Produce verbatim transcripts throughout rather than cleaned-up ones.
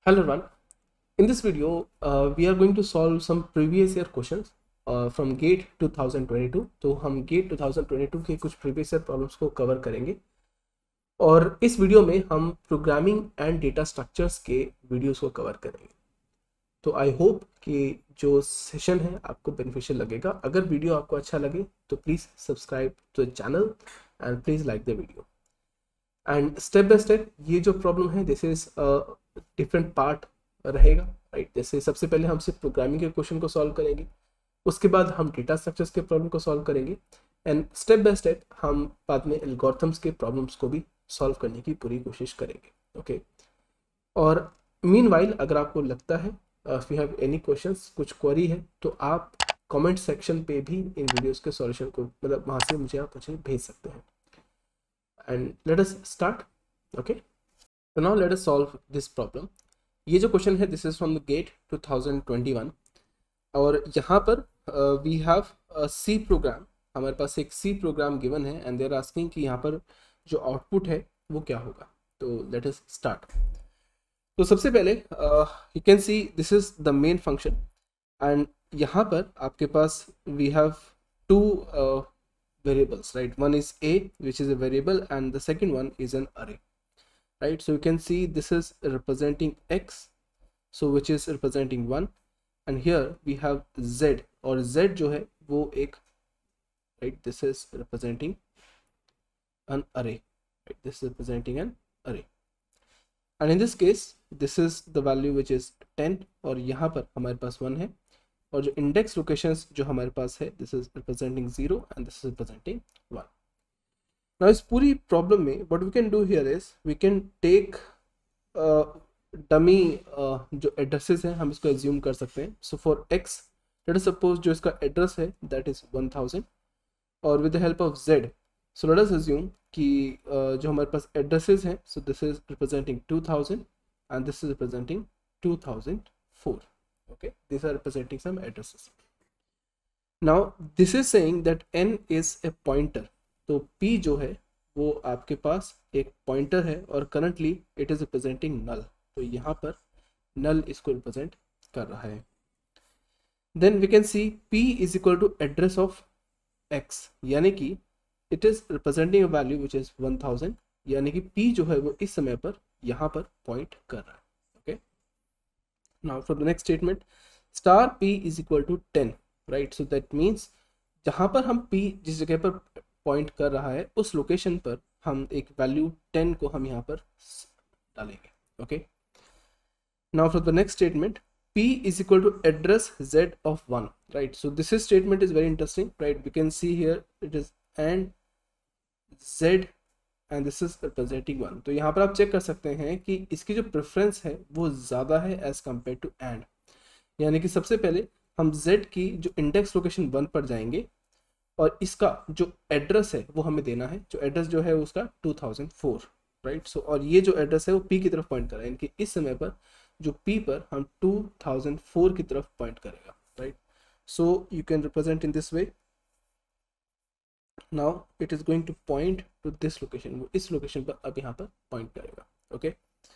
Hello everyone. In this video, uh, we are going to solve some previous year questions uh, from GATE twenty twenty-two. तो हम GATE twenty twenty-two के कुछ previous year problems को cover करेंगे और इस video में हम प्रोग्रामिंग एंड डेटा स्ट्रक्चर्स के वीडियोस को कवर करेंगे। तो आई होप कि जो सेशन है आपको बेनिफिशियल लगेगा। अगर वीडियो आपको अच्छा लगे तो please subscribe to the channel and please like the video. And step by step ये जो प्रॉब्लम है दिस इज डिफरेंट पार्ट रहेगा, राइट। जैसे सबसे पहले हम सिर्फ प्रोग्रामिंग के क्वेश्चन को सॉल्व करेंगे, उसके बाद हम डेटा स्ट्रक्चर्स के प्रॉब्लम को सॉल्व करेंगे एंड स्टेप बाय स्टेप हम बाद में एल्गोरिथम्स के प्रॉब्लम्स को भी सॉल्व करने की पूरी कोशिश करेंगे, ओके okay? और मीनवाइल अगर आपको लगता है if you have any questions, कुछ क्वेरी है, तो आप कमेंट सेक्शन पे भी इन वीडियोस के सॉल्यूशन को मतलब वहाँ से मुझे आप मुझे भेज सकते हैं। And let us start, okay. तो now let us solve this problem. ये जो क्वेश्चन है this is from the GATE twenty twenty one और यहाँ पर we have a C program. हमारे पास एक सी प्रोग्राम गिवन है एंड दे आर आस्किंग कि यहाँ पर जो आउटपुट है वो क्या होगा। तो लेट अस स्टार्ट। तो सबसे पहले you can see this is the main function and यहाँ पर आपके पास we have two variables, right? One is a, which is a variable, and the second one is an array, right? So you can see this is representing x, so which is representing one, and here we have z, or z जो है वो एक, right? This is representing an array, right? This is representing an array, and in this case this is the value which is ten और यहाँ पर हमारे पास one है और जो इंडेक्स लोकेशंस जो हमारे पास है this is representing zero and this is representing one. Now इस पूरी प्रॉब्लम में what we can do here is we can take dummy जो एड्रेसेस हैं हम इसको एज्यूम कर सकते हैं। So for x let us suppose जो इसका एड्रेस है दैट इज वन थाउजेंड और with the help of z so let us assume कि uh, जो हमारे पास एड्रेसेस हैं so this is representing two thousand and this is representing two thousand four. Okay, these are representing some addresses. Now this is saying that n is a pointer. तो p जो है वो आपके पास एक पॉइंटर है और currently it is representing null. तो यहाँ पर null इसको represent कर रहा है. Then we can see p is equal to address of x, यानी कि it is representing a value which is one thousand, यानी कि p जो है वो इस समय पर यहाँ पर point कर रहा है. Now for the next statement, star p is equal to ten, right? So that means जहाँ पर हम p जिस जगह पर पॉइंट कर रहा है उस लोकेशन पर हम एक वैल्यू टेन को हम यहाँ पर डालेंगे, okay? Now for the next statement, p is equal to address z of one, right? So this is statement is very interesting, right? We can see here it is and z and this is representing one. तो यहाँ पर आप check कर सकते हैं कि इसकी जो प्रेफरेंस है वो ज़्यादा है एज कम्पेयर टू एंड, यानी कि सबसे पहले हम z की जो इंडेक्स लोकेशन वन पर जाएंगे और इसका जो एड्रेस है वो हमें देना है। जो एड्रेस जो है उसका two thousand four, right. So और ये जो एड्रेस है वो p की तरफ पॉइंट कर रहा है, यानी कि इस समय पर जो p पर हम टू थाउजेंड फोर की तरफ पॉइंट करेगा, right. So you can represent in this way. Now it is going to point to this location, वो इस लोकेशन पर अब यहाँ पर पॉइंट करेगा, okay.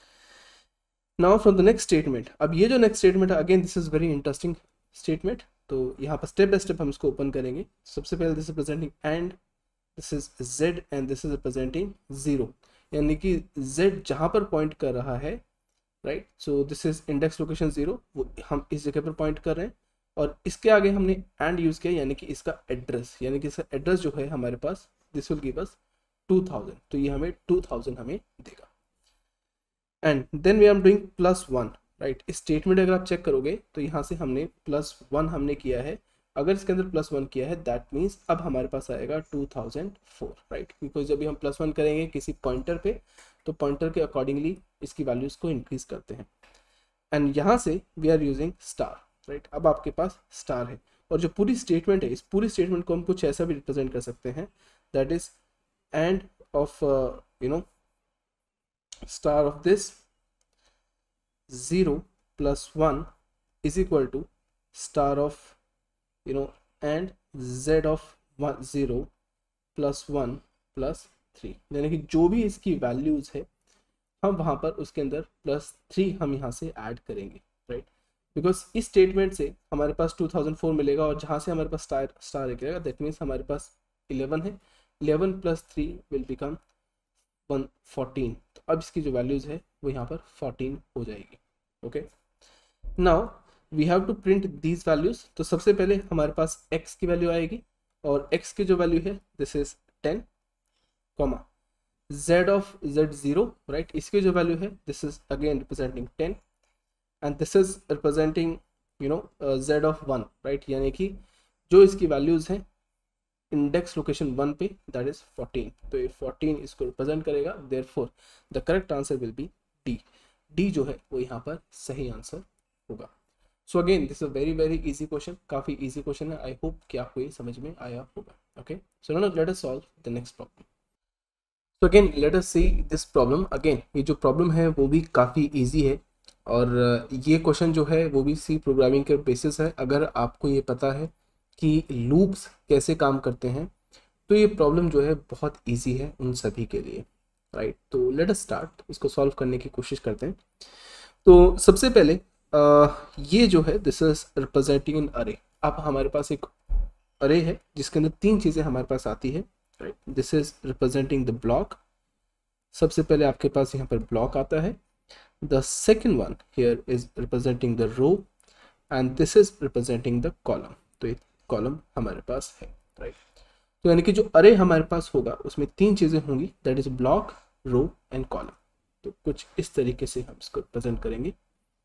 Now from the next statement, अब ये जो नेक्स्ट स्टेटमेंट है again this is very interesting statement. तो यहाँ पर स्टेप बाय स्टेप हम इसको ओपन करेंगे। सबसे पहले this is representing and this is z and this is representing zero, यानी कि z जहाँ पर पॉइंट कर रहा है, right. So this is index location zero, वो हम इस जगह पर पॉइंट कर रहे हैं और इसके आगे हमने एंड यूज किया, यानी कि इसका एड्रेस, यानी कि इसका एड्रेस जो है हमारे पास this will give us two thousand, तो ये हमें टू थाउजेंड हमें देगा। And then we are doing plus one, right. इस स्टेटमेंट अगर आप चेक करोगे तो यहाँ से हमने प्लस वन हमने किया है। अगर इसके अंदर प्लस वन किया है दैट मीन्स अब हमारे पास आएगा two thousand four, right. Because जब भी हम प्लस वन करेंगे किसी पॉइंटर पे तो पॉइंटर के अकॉर्डिंगली इसकी वैल्यूज को इंक्रीज करते हैं। एंड यहाँ से we are using star, right right, अब आपके पास स्टार है और जो पूरी स्टेटमेंट है इस पूरी स्टेटमेंट को हम कुछ ऐसा भी रिप्रेजेंट कर सकते हैं that is and of you know star of this zero plus one is equal to star of you know and z of one zero plus one plus three, यानी कि जो भी इसकी वैल्यूज है हम वहाँ पर उसके अंदर प्लस थ्री हम यहाँ से ऐड करेंगे, राइट, बिकॉज इस स्टेटमेंट से हमारे पास टू थाउजेंड फोर मिलेगा और जहाँ से हमारे पास स्टार स्टार निकलेगा दैट मीन्स हमारे पास इलेवन है, eleven plus three will become one fourteen. तो अब इसकी जो वैल्यूज़ है वो यहाँ पर फोर्टीन हो जाएगी। Okay, now we have to print these values. तो सबसे पहले हमारे पास x की वैल्यू आएगी और x की जो वैल्यू है this is ten, comma z of z zero, right, इसकी जो वैल्यू है this is again representing ten and this is representing you know z of one, right, यानी कि जो इसकी वैल्यूज़ हैं इंडेक्स लोकेशन वन पे दैट इज फोर्टीन। तो ये फोर्टीन इसको रिप्रेजेंट करेगा, therefore the correct answer will be D. D जो है वो यहाँ पर सही आंसर होगा। So again this is a very very easy question, काफ़ी इजी क्वेश्चन है। आई होप कि आपको ये समझ में आया होगा। Okay, so now let us solve the next problem. So again let us see this problem. Again ये जो प्रॉब्लम है वो भी काफ़ी इजी है और ये क्वेश्चन जो है वो भी सी प्रोग्रामिंग के बेसिस है। अगर आपको ये पता है कि लूप्स कैसे काम करते हैं तो ये प्रॉब्लम जो है बहुत इजी है उन सभी के लिए, राइट। तो लेट अस स्टार्ट, इसको सॉल्व करने की कोशिश करते हैं। तो सबसे पहले आ, ये जो है दिस इज रिप्रेजेंटिंग एन अरे। अब हमारे पास एक अरे है जिसके अंदर तीन चीज़ें हमारे पास आती है, right. This is representing the block. सबसे पहले आपके पास यहाँ पर ब्लॉक आता है। The second one here is representing the row and this is representing the column. तो ये कॉलम हमारे पास है, राइट। तो यानी कि जो अरे हमारे पास होगा उसमें तीन चीज़ें होंगी, that is block, row and column. तो कुछ इस तरीके से हम इसको प्रेजेंट करेंगे।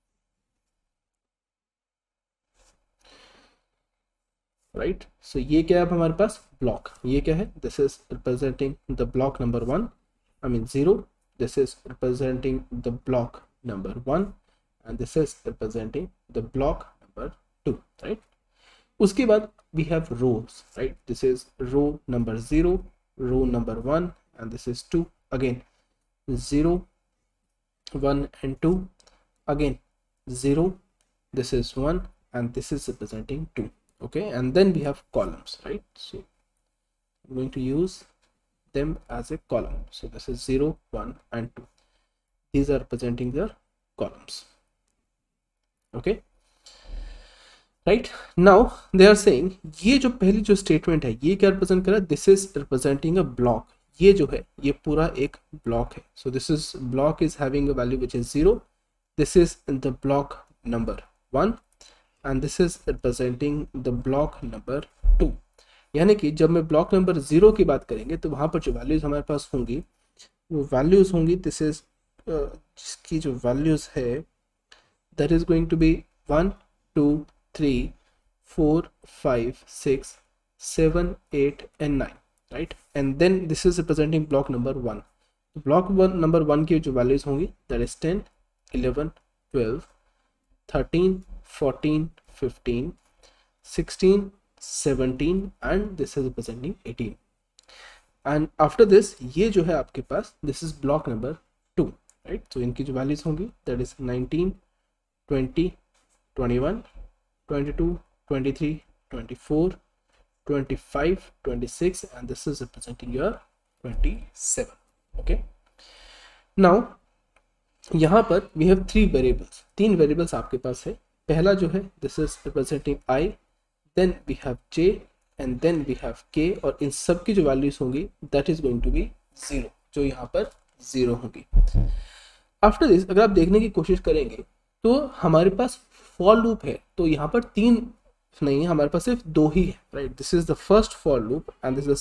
राइट, सो ये क्या है अब हमारे पास ब्लॉक। ये क्या है, this is representing the block number one, I mean zero. This is representing the block number one and this is representing the block number two, right. उसके बाद we have rows, right? This is row number zero, row number one, and this is two. Again zero, one and two, again zero, this is one and this is representing two. Okay, and then we have columns, right? So I'm going to use them as a column. So this is zero, one and two. These are representing their columns. Okay, right. Now they are saying ये जो पहली जो statement है ये क्या represent कर रहा है, this is representing a block. ये जो है ये पूरा एक ब्लॉक है। So this is block is having a value which is zero, this is the block number one and this is representing the block number two. यानी कि जब मैं ब्लॉक नंबर जीरो की बात करेंगे तो वहाँ पर जो वैल्यूज हमारे पास होंगी वो वैल्यूज होंगी, दिस इज जिसकी जो वैल्यूज है that is going to be one two three four five six seven eight and nine, right. And then this is representing block number one. Block one number one की जो values होंगी that is ten, eleven, twelve, thirteen, fourteen, fifteen, sixteen, seventeen and this is representing eighteen. And after this ये जो है आपके पास this is block number two, right. तो इनकी जो वैल्यूज होंगी that is nineteen, twenty, twenty one, twenty-two, twenty-three, twenty-four, twenty-five, twenty-six and this is representing your twenty-seven. Okay, now यहाँ पर we have three variables, तीन variables आपके पास है। पहला जो है this is representing I, then we have J and then we have K और इन सब की जो values होंगी that is going to be zero, जो यहाँ पर zero होंगी। After this अगर आप देखने की कोशिश करेंगे तो हमारे पास फॉर लूप है, तो यहाँ पर तीन नहीं है, हमारे पास सिर्फ दो ही है, right. This is the first for loop and this is the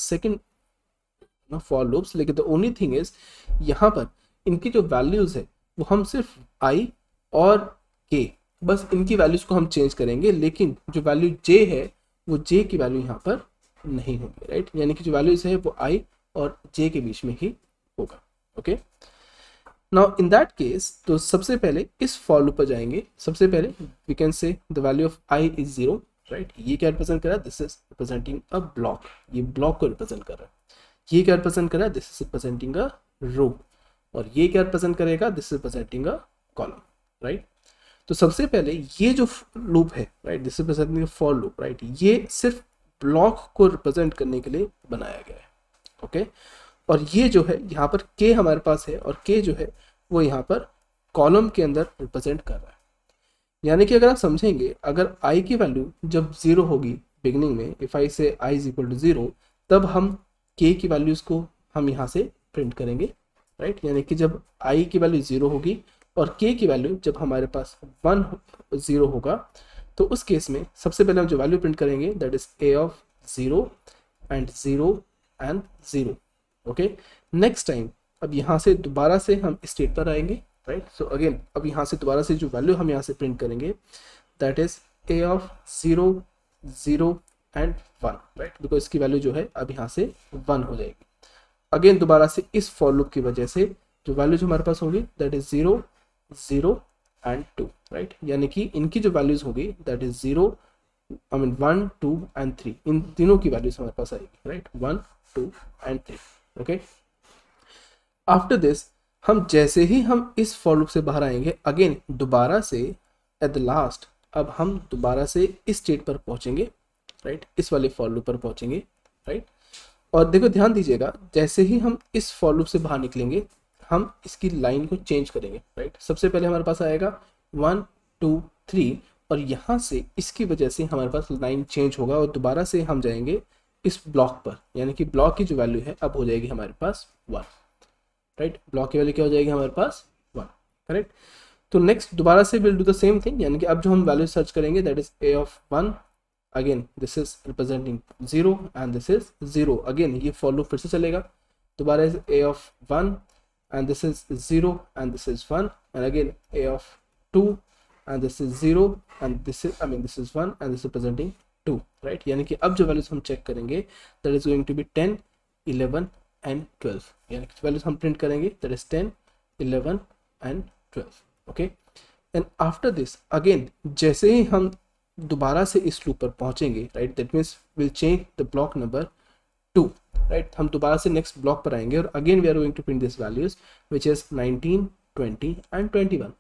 second for loops. लेकिन द ओनली थिंग इज यहाँ पर इनकी जो वैल्यूज है वो हम सिर्फ आई और के, बस इनकी वैल्यूज को हम चेंज करेंगे, लेकिन जो वैल्यू जे है वो जे की वैल्यू यहाँ पर नहीं होगी, राइट। यानी कि जो वैल्यूज है वो आई और जे के बीच में ही होगा। Okay, now in that case तो सबसे पहले इस फॉर लूप पर जाएंगे। सबसे पहले we can say the value of i is zero, right. ये क्या रिप्रेजेंट कर रहा है, this is representing a block, ये ब्लॉक को रिप्रेजेंट कर रहा है। ये क्या रिप्रेजेंट कर रहा है, this is representing a row और ये क्या रिप्रेजेंट करेगा, this is representing a column, right. तो सबसे पहले ये जो लूप है, right, this is representing a for loop, right, ये सिर्फ ब्लॉक को रिप्रेजेंट करने के लिए बनाया गया है। ओके, और ये जो है यहाँ पर के हमारे पास है और के जो है वो यहाँ पर कॉलम के अंदर रिप्रेजेंट कर रहा है। यानी कि अगर आप समझेंगे, अगर i की वैल्यू जब ज़ीरो होगी बिगनिंग में, if I say i is equal to zero, तब हम k की वैल्यूज़ को हम यहाँ से प्रिंट करेंगे, राइट। यानी कि जब i की वैल्यू ज़ीरो होगी और k की वैल्यू जब हमारे पास वन ज़ीरो होगा, तो उस केस में सबसे पहले हम जो वैल्यू प्रिंट करेंगे that is a of zero and zero and zero. Okay, next time अब यहाँ से दोबारा से हम स्टेट पर आएंगे, राइट। सो अगेन अब यहाँ से दोबारा से जो वैल्यू हम यहाँ से प्रिंट करेंगे that is a of zero zero and one, right, because इसकी वैल्यू जो है अब यहाँ से वन हो जाएगी। अगेन दोबारा से इस फॉर लूप की वजह से जो वैल्यू जो हमारे पास होगी that is zero zero and two, right. यानी कि इनकी जो वैल्यूज होगी that is zero I mean one two and three, इन तीनों की वैल्यूज हमारे पास आएगी, right, one two and three. Okay, after this हम जैसे ही हम इस फॉर लूप से बाहर आएंगे, अगेन दोबारा से एट द लास्ट अब हम दोबारा से इस स्टेट पर पहुंचेंगे, राइट, इस वाले फॉर लूप पर पहुंचेंगे, राइट। और देखो ध्यान दीजिएगा, जैसे ही हम इस फॉर लूप से बाहर निकलेंगे हम इसकी लाइन को चेंज करेंगे, राइट। सबसे पहले हमारे पास आएगा वन टू थ्री और यहाँ से इसकी वजह से हमारे पास लाइन चेंज होगा और दोबारा से हम जाएंगे इस ब्लॉक पर, यानी कि ब्लॉक की जो वैल्यू है अब हो जाएगी हमारे पास वन, राइट। ब्लॉक की वैल्यू क्या हो जाएगी हमारे पास वन, करेक्ट। तो नेक्स्ट दोबारा से will do the same thing, यानी कि अब जो हम वैल्यू सर्च करेंगे that is a of one, again this is representing zero and this is zero. Again ये फॉर लूप फिर से चलेगा, दोबारा is a of one and this is zero and this is one, and again a of two and this is zero and this is I mean this is one and this is representing two, right। यानी कि अब जो values हम check करेंगे that is going to be ten eleven and twelve, यानी कि values हम print करेंगे that is ten eleven and twelve. Okay, and after this again जैसे ही हम दोबारा से इस लूप पर पहुंचेंगे, right, that means will change the block number two, right. हम दोबारा से नेक्स्ट ब्लॉक पर आएंगे और again we are going to print this values which is nineteen twenty and twenty one,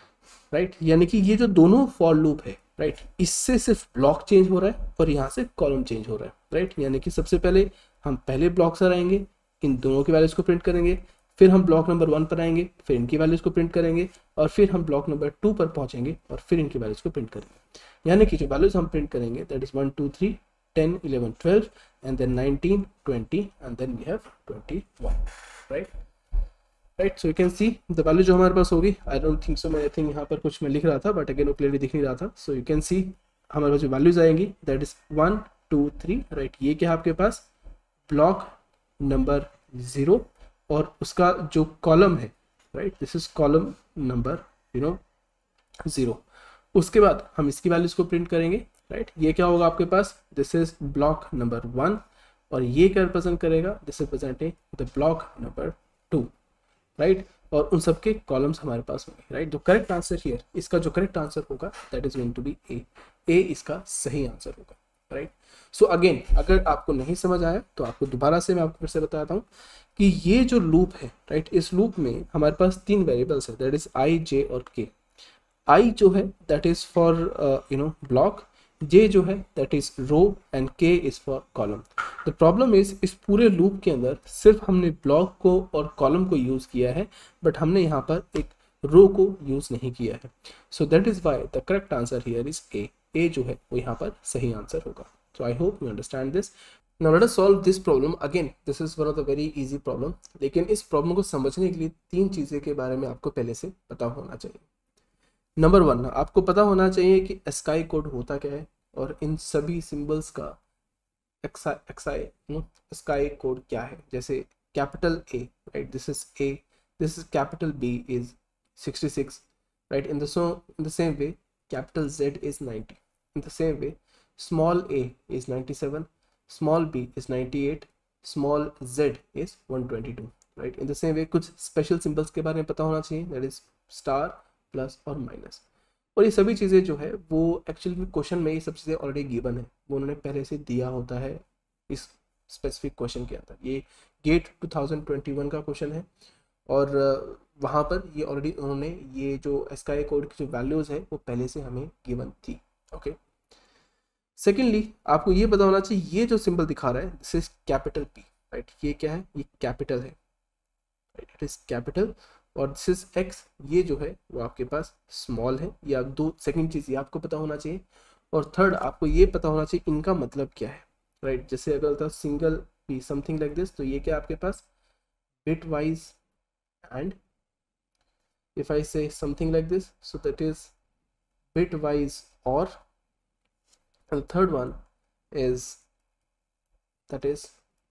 right. यानी कि ये जो दोनों फॉर लूप है, राइट, इससे सिर्फ ब्लॉक चेंज हो रहा है और यहाँ से कॉलम चेंज हो रहा है, राइट। यानी कि सबसे पहले हम पहले ब्लॉक से आएंगे, इन दोनों की वैल्यूज को प्रिंट करेंगे, फिर हम ब्लॉक नंबर वन पर आएंगे, फिर इनकी वैल्यूज को प्रिंट करेंगे और फिर हम ब्लॉक नंबर टू पर पहुंचेंगे और फिर इनकी वैल्यूज को प्रिंट करेंगे। यानी कि जो वैल्यूज हम प्रिंट करेंगे that is one two three ten eleven twelve and then nineteen twenty and then we have twenty-one, right right so you can see the value जो हमारे पास होगी, I don't think so, मैं I think यहाँ पर कुछ मैं लिख रहा था बट अगेन वो क्लियरली दिख नहीं रहा था। so you can see हमारे पास जो वैल्यूज आएंगी that is one two three, right। ये क्या है आपके पास ब्लॉक नंबर जीरो और उसका जो कॉलम है, right, this is column number you know zero. उसके बाद हम इसकी वैल्यूज को प्रिंट करेंगे, राइट। ये क्या होगा आपके पास, this is block number one और ये क्या रिप्रेजेंट करेगा, this representing the block number two, right. और उन सबके कॉलम्स हमारे पास होंगे, right. The correct answer here, इसका जो करेक्ट आंसर होगा that is going to be A, A इसका सही आंसर होगा, राइट। सो अगेन अगर आपको नहीं समझ आया तो आपको दोबारा से मैं आपको फिर से बताता हूँ कि ये जो लूप है, राइट, इस लूप में हमारे पास तीन वेरिएबल्स है दैट इज आई जे और के। आई जो है that is for you know block, J जो है that is row and K is for column. The problem is इस पूरे लूप के अंदर सिर्फ हमने ब्लॉक को और कॉलम को यूज किया है बट हमने यहाँ पर एक रो को यूज नहीं किया है। So that is why the correct answer here is A, A जो है वो यहाँ पर सही आंसर होगा। So I hope you understand this. Now let us solve this problem. Again this is one of the very easy problem, लेकिन इस problem को समझने के लिए तीन चीज़ें के बारे में आपको पहले से पता होना चाहिए। नंबर वन, आपको पता होना चाहिए कि एस्काई कोड होता क्या है और इन सभी सिंबल्स का एक्साई एस्काई कोड क्या है। जैसे capital A, right, this is A, this is capital B is sixty six, right. In the so in the same way capital Z is ninety, in the same way small A is ninety seven, small B is ninety eight, small Z is one twenty two, right. In the same way कुछ special symbols के बारे में पता होना चाहिए that is star, plus और minus. और ये सभी चीज़ें जो है वो एक्चुअली में क्वेश्चन में ये सब चीज़ें ऑलरेडी गिवन है, वो उन्होंने पहले से दिया होता है इस स्पेसिफिक क्वेश्चन के अंदर। ये GATE two thousand twenty one का क्वेश्चन है और वहाँ पर ये ऑलरेडी उन्होंने ये जो एस्काई कोड की जो वैल्यूज़ है वो पहले से हमें गिवन थी। ओके, सेकेंडली आपको ये पता होना चाहिए ये जो सिंबल दिखा रहा है this is capital P, right. ये क्या है, ये कैपिटल है, राइट, इट इज कैपिटल और दिस इज एक्स, ये जो है वो आपके पास स्मॉल है। या दो सेकंड चीज़ ये आपको पता होना चाहिए, और थर्ड आपको ये पता होना चाहिए इनका मतलब क्या है, राइट right? जैसे अगर होता single P something like this, तो ये क्या आपके पास bit wise and, if I say something like this, so that is bitwise OR, and the third one is that is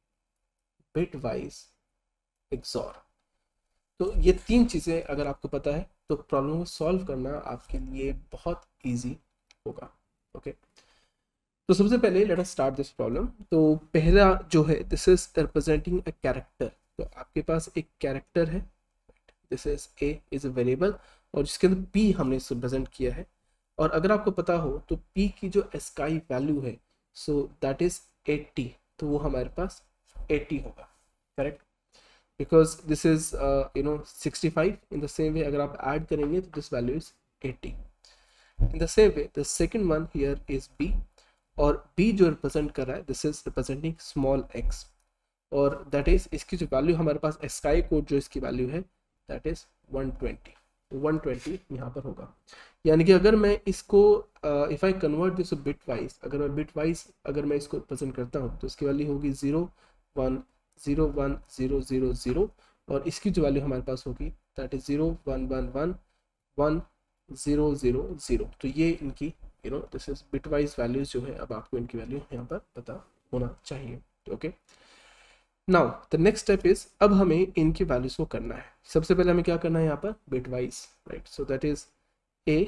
bitwise X O R। तो ये तीन चीज़ें अगर आपको पता है तो प्रॉब्लम को सॉल्व करना आपके लिए बहुत इजी होगा। ओके, तो सबसे पहले let us start this problem. तो पहला जो है this is representing a character. तो आपके पास एक कैरेक्टर है, this is A is a variable, और जिसके अंदर p हमने इसे प्रेजेंट किया है। और अगर आपको पता हो तो p की जो एस्काई वैल्यू है सो दैट इज एट्टी, तो वो हमारे पास एट्टी होगा, correct, because this is you know sixty five. In the same way अगर आप ऐड करेंगे तो this value is eighty. In the same way the second one here is b, और b जो रिप्रेजेंट कर रहा है this is representing small x, और दैट इज इसकी जो वैल्यू हमारे पास एस्काई कोड जो इसकी वैल्यू है that is one twenty. One twenty यहाँ पर होगा। यानी कि अगर मैं इसको if I convert this bit wise, अगर मैं बिट वाइज अगर मैं इसको प्रेजेंट करता हूँ तो इसकी वैल्यू होगी zero one zero one zero zero zero, और इसकी जो वैल्यू हमारे पास होगी that is zero one one one one zero zero zero. तो ये इनकी you know this is bit wise values जो है, अब आपको इनकी वैल्यू यहाँ पर पता होना चाहिए। Okay, now the next step is, अब हमें इनकी वैल्यूज को करना है। सबसे पहले हमें क्या करना है यहाँ पर bit wise, right, so that is A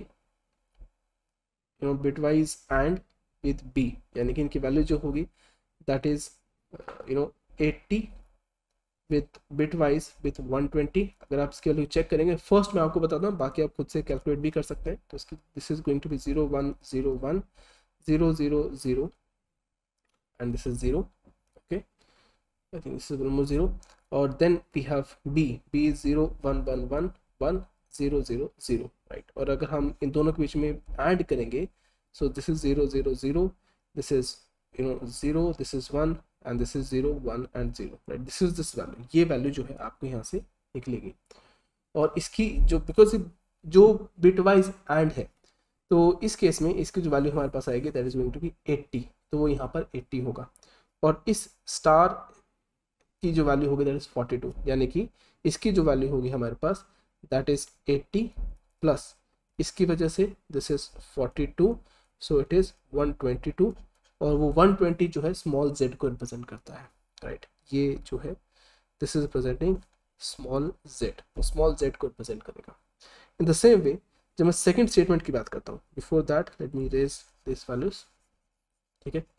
you know bit wise and with B, यानी कि इनकी वैल्यू जो होगी that is you know eighty with bit wise with one twenty. अगर आप इसकी वैल्यू चेक करेंगे, फर्स्ट मैं आपको बताता हूँ, बाकी आप खुद से कैलकुलेट भी कर सकते हैं। तो इसकी this is going to be zero one zero one zero zero zero and this is zero. Okay, I think this is almost zero, or then we have b, b is zero one one one one zero zero zero, right? और अगर हम इन दोनों के बीच में add करेंगे, so this is zero zero zero, this is you know zero, this is one, and this is zero one and zero, right? This is this value, ये value जो है आपको यहाँ से निकलेगी। और इसकी जो बिकॉज जो बिट वाइज एंड है, तो इस केस में इसकी जो वैल्यू हमारे पास आएगी that is going to be eighty, तो वो यहाँ पर एट्टी होगा। और इस स्टार की जो वैल्यू होगी दैट इज फोर्टी टू, यानी कि इसकी जो वैल्यू होगी हमारे पास दैट इज एट्टी प्लस इसकी वजह से this is forty two, so it is one twenty two, और वो वन ट्वेंटी जो है स्मॉल z को रिप्रेजेंट करता है, राइट right? ये जो है this is representing small z, small z को रिप्रेजेंट करेगा। इन द सेम वे जब मैं सेकंड स्टेटमेंट की बात करता हूँ, before that let me raise this values, ठीक है।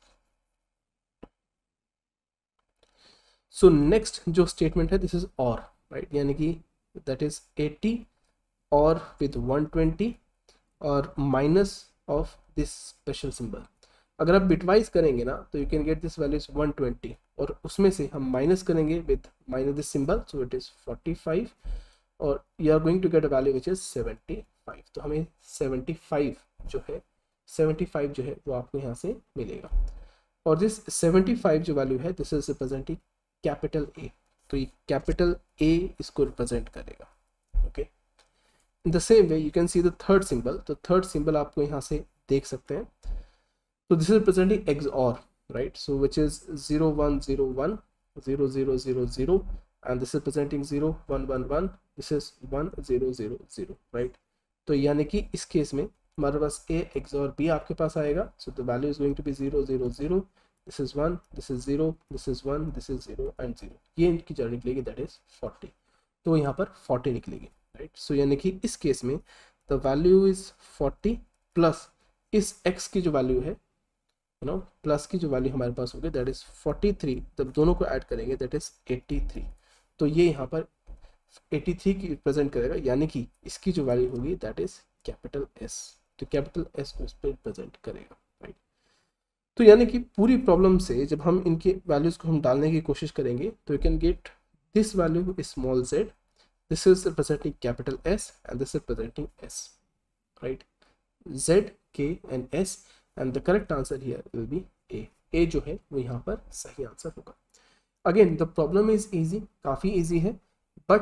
सो नेक्स्ट जो स्टेटमेंट है दिस इज और, राइट, यानी कि that is eighty or with one twenty or minus of this special symbol. अगर आप बिटवाइज करेंगे ना तो you can get this value is one twenty, और उसमें से हम माइनस करेंगे with minus this symbol, so it is forty five, और you are going to get a value which is seventy five. तो हमें सेवेंटी फाइव जो है सेवेंटी फाइव जो है वो आपको यहाँ से मिलेगा। और दिस सेवेंटी फाइव जो वैल्यू है this is representing capital A, तो ये कैपिटल ए इसको रिप्रेजेंट करेगा। Okay, in the same way you can see the third symbol, तो थर्ड सिंबल आपको यहाँ से देख सकते हैं। तो this is representing X or, right, so which is zero one zero one zero zero zero zero, and this is representing zero one one one, this is one zero zero zero, right. तो यानी कि इस case में हमारे पास ए x और B आपके पास आएगा, so the value is going to be zero zero zero, this is one, this is zero, this is one, this is zero and zero। ये इनकी जड़ निकलेगी दैट इज फोर्टी, तो यहाँ पर फोर्टी निकलेगी, राइट। सो यानी कि इस केस में the value is forty plus इस x की जो वैल्यू है यू नो प्लस की जो वैल्यू हमारे पास होगी दैट इज फोर्टी थ्री, जब दोनों को ऐड करेंगे दैट इज एट्टी थ्री, तो ये यहाँ पर एट्टी थ्री की रिप्रेजेंट करेगा, यानी कि इसकी जो वैल्यू होगी दैट इज कैपिटल S, तो कैपिटल S को इस पर रिप्रेजेंट करेगा, राइट। तो यानी कि पूरी प्रॉब्लम से जब हम इनके वैल्यूज को हम डालने की कोशिश करेंगे तो you can get this value is small z, this is representing capital S and this is representing S, right, z, k and S, and the correct answer here will be a। a जो है वो यहाँ पर सही answer होगा। Again the problem is easy, काफ़ी easy है, but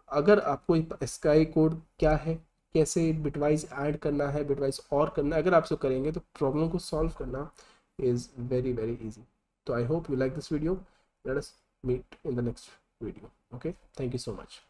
अगर आपको स्काई कोड क्या है, कैसे बिटवाइज ऐड करना है, बिटवाइज और करना है, अगर आप इसको करेंगे तो प्रॉब्लम को सॉल्व करना इज़ वेरी वेरी इजी. तो I hope you like this video. Let us meet in the next video. Okay, thank you so much.